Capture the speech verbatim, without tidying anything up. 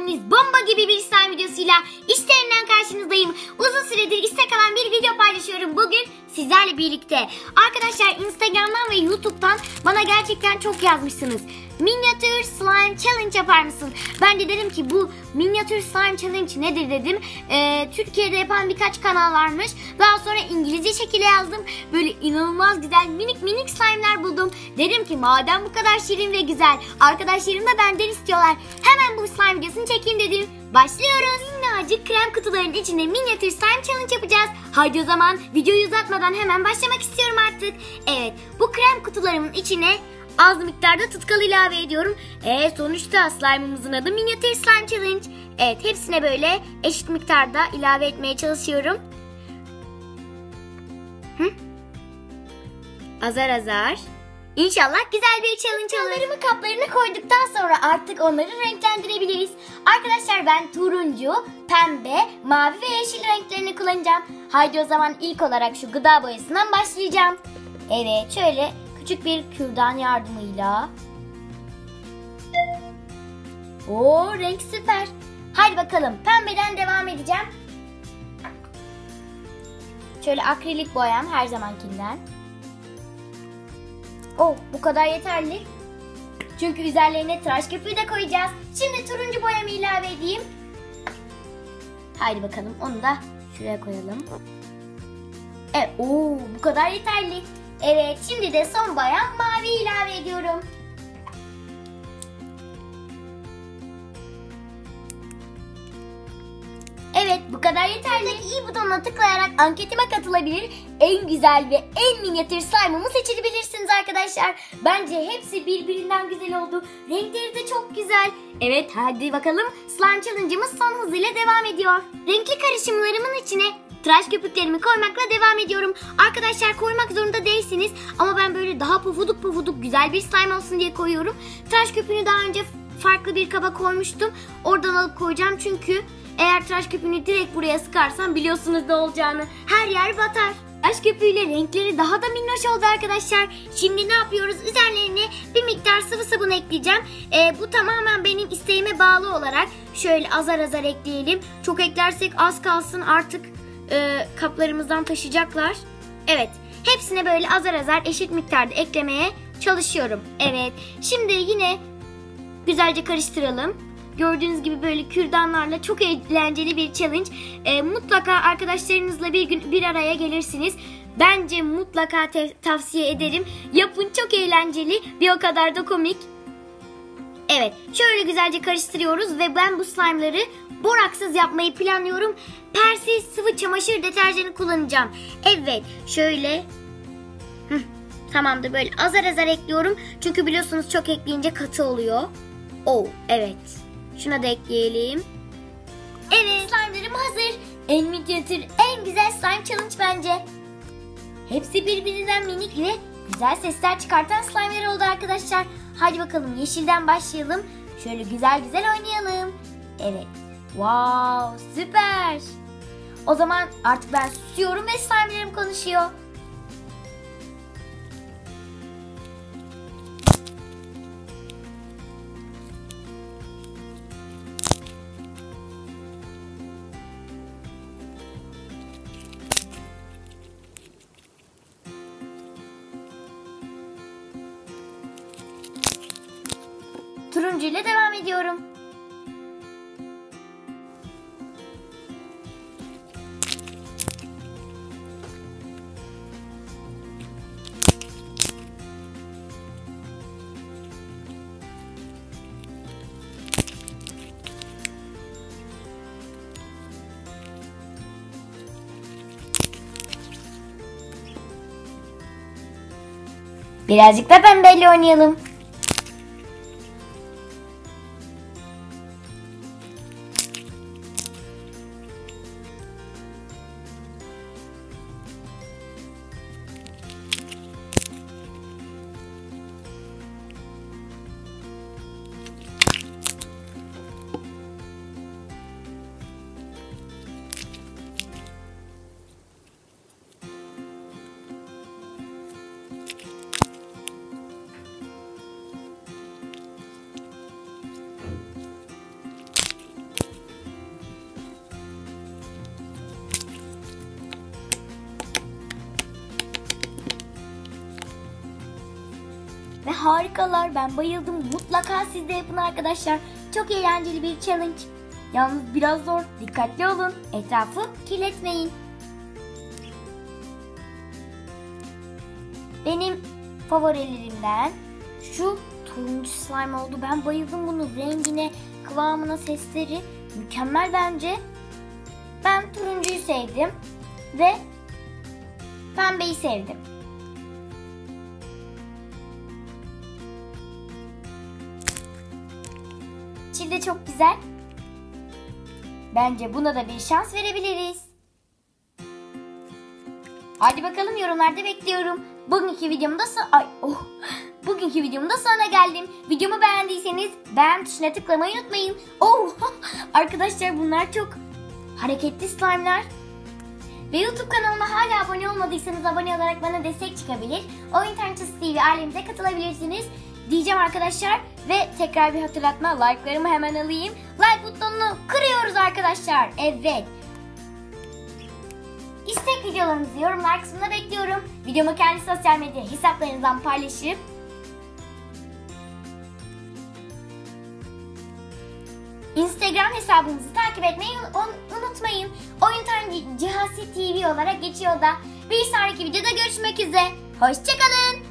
geldiniz. Bomba gibi bir slime videosuyla işte yeniden karşınızdayım. Uzun süredir istek alan bir video paylaşıyorum bugün sizlerle birlikte. Arkadaşlar Instagram'dan ve YouTube'dan bana gerçekten çok yazmışsınız. Minyatür slime challenge yapar mısın? Ben de dedim ki bu minyatür slime challenge nedir dedim. Ee, Türkiye'de yapan birkaç kanal varmış. Daha sonra İngilizce şekilde yazdım. Böyle inanılmaz güzel minik minik slime'lar buldum. Dedim ki madem bu kadar şirin ve güzel, arkadaşlarım da benden istiyorlar. Hemen bu slime videosunu çekeyim dedim. Başlıyoruz. Minnacık krem kutularının içine minyatür slime challenge yapacağız. Haydi o zaman videoyu uzatmadan hemen başlamak istiyorum artık. Evet, bu krem kutularımın içine az miktarda tutkal ilave ediyorum. E sonuçta slime'ımızın adı minyatür slime challenge. Evet, hepsine böyle eşit miktarda ilave etmeye çalışıyorum. Hı? Azar azar. İnşallah güzel bir challenge olur. Tutkалlarımı kaplarına koyduktan sonra artık onları renklendirebiliriz. Arkadaşlar ben turuncu, pembe, mavi ve yeşil renklerini kullanacağım. Haydi o zaman ilk olarak şu gıda boyasından başlayacağım. Evet, şöyle küçük bir kürdan yardımıyla. Oo, renk süper. Haydi bakalım pembeden devam edeceğim. Şöyle akrilik boyam her zamankinden. Oh, bu kadar yeterli. Çünkü üzerlerine tıraş köpüğü de koyacağız. Şimdi turuncu boyamı ilave edeyim. Haydi bakalım onu da şuraya koyalım. Evet, oo, bu kadar yeterli. Evet, şimdi de son boyam mavi ilave ediyorum. Evet, bu kadar yeterli. İyi butonuna tıklayarak anketime katılabilir, en güzel ve en minyatür slime'ımı seçebilirsiniz arkadaşlar. Bence hepsi birbirinden güzel oldu. Renkleri de çok güzel. Evet, hadi bakalım slime challenge'ımız son hızıyla devam ediyor. Renkli karışımlarımın içine tıraş köpüklerimi koymakla devam ediyorum. Arkadaşlar koymak zorunda değilsiniz ama ben böyle daha pofuduk pofuduk güzel bir slime olsun diye koyuyorum. Tıraş köpüğünü daha önce farklı bir kaba koymuştum. Oradan alıp koyacağım çünkü eğer tıraş köpüğünü direkt buraya sıkarsam biliyorsunuz ne olacağını. Her yer batar. Tıraş köpüğüyle renkleri daha da minnoş oldu arkadaşlar. Şimdi ne yapıyoruz? Üzerlerine bir miktar sıvı sabun ekleyeceğim. Ee, bu tamamen benim isteğime bağlı olarak şöyle azar azar ekleyelim. Çok eklersek az kalsın artık e, kaplarımızdan taşıyacaklar. Evet, hepsine böyle azar azar eşit miktarda eklemeye çalışıyorum. Evet, şimdi yine güzelce karıştıralım. Gördüğünüz gibi böyle kürdanlarla çok eğlenceli bir challenge. E, mutlaka arkadaşlarınızla bir gün bir araya gelirsiniz. Bence mutlaka tavsiye ederim. Yapın, çok eğlenceli, bir o kadar da komik. Evet, şöyle güzelce karıştırıyoruz ve ben bu slime'ları boraksız yapmayı planlıyorum. Persil sıvı çamaşır deterjanı kullanacağım. Evet, şöyle. Hı, tamamdır, böyle azar azar ekliyorum. Çünkü biliyorsunuz çok ekleyince katı oluyor. Oh, evet. Şuna da ekleyelim. Evet, slime'larım hazır. En minyatür, en güzel slime challenge bence. Hepsi birbirinden minik ve güzel sesler çıkartan slime'lar oldu arkadaşlar. Hadi bakalım yeşilden başlayalım. Şöyle güzel güzel oynayalım. Evet. Wow, süper. O zaman artık ben susuyorum ve slime'larım konuşuyor. Turuncu ile devam ediyorum. Birazcık da pembeyle oynayalım. harikalar. Ben bayıldım. Mutlaka siz de yapın arkadaşlar. Çok eğlenceli bir challenge. Yalnız biraz zor. Dikkatli olun. Etrafı kirletmeyin. Benim favorilerimden şu turuncu slime oldu. Ben bayıldım bunun rengine, kıvamına, sesleri mükemmel bence. Ben turuncuyu sevdim ve pembeyi sevdim. İçi de çok güzel. Bence buna da bir şans verebiliriz. Hadi bakalım, yorumlarda bekliyorum. Bugünkü videomda so ay oh. Bugünkü videomda sonuna geldim. Videomu beğendiyseniz beğen tuşuna tıklamayı unutmayın. Oh. Arkadaşlar bunlar çok hareketli slime'lar. Ve YouTube kanalıma hala abone olmadıysanız abone olarak bana destek çıkabilir. Oyun Tanrıçası T V ailemize katılabilirsiniz diyeceğim arkadaşlar. Ve tekrar bir hatırlatma, like'larımı hemen alayım. Like butonunu kırıyoruz arkadaşlar. Evet. İstek videolarınızı yorumlar kısmına bekliyorum. Videomu kendi sosyal medya hesaplarınızdan paylaşıp Instagram hesabımızı takip etmeyi unutmayın. Oyun Tanrıçası T V olarak geçiyor da. Bir sonraki videoda görüşmek üzere. Hoşçakalın.